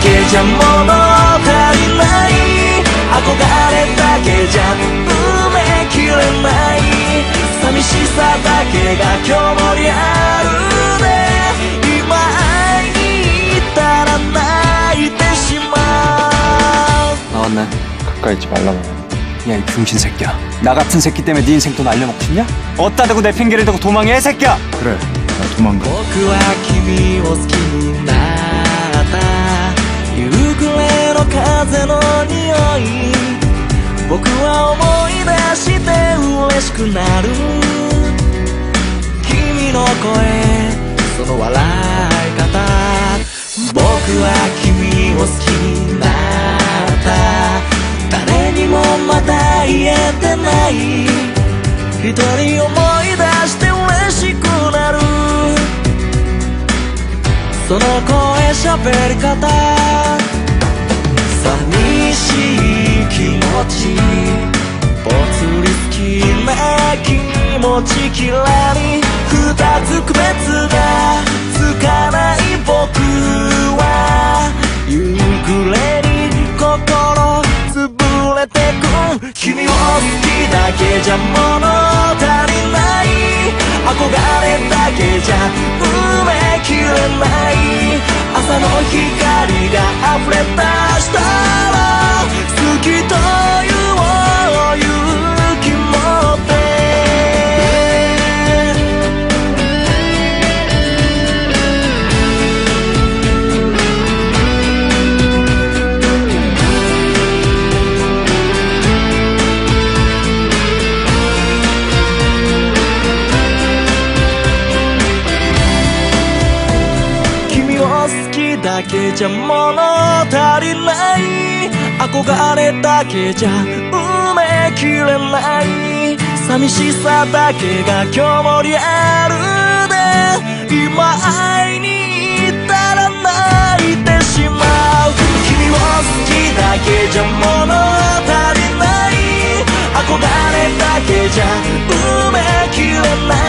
けじゃ物足りない、憧れだけじゃ埋めきれない、寂しさだけが今日もリアルで、今会いに行ったら泣いてしまう。 나왔네. 가까이 있지 말라고. 야, 이 병신 새끼야. 나 같은 새끼 때문에 네 인생 또 날려먹고 싶냐? 어디다 대고 내 핑계를 대고 도망해, 새끼야! 그래, 나 도망가. 僕は君を好きになった、夕暮れの風の匂い、僕は思い出して嬉しくなる、君の声、その笑い方、僕は君を好きになった、誰にもまだ言えてない、一人思い出して嬉しくなる、その声喋り方、寂しい気持ち、ぽつり好きな気持ち、きらり二つ区別がつかない僕は、夕暮れに心潰れてく、君を好きだけじゃ物足りない、憧れだけじゃ埋めきれない、朝の光が溢れ出したら好きという勇気持って、だけじゃ物足りない、憧れだけじゃ埋めきれない、寂しさだけが今日もリアルで、今会いに行ったら泣いてしまう、君を好きだけじゃ物足りない、憧れだけじゃ埋めきれない、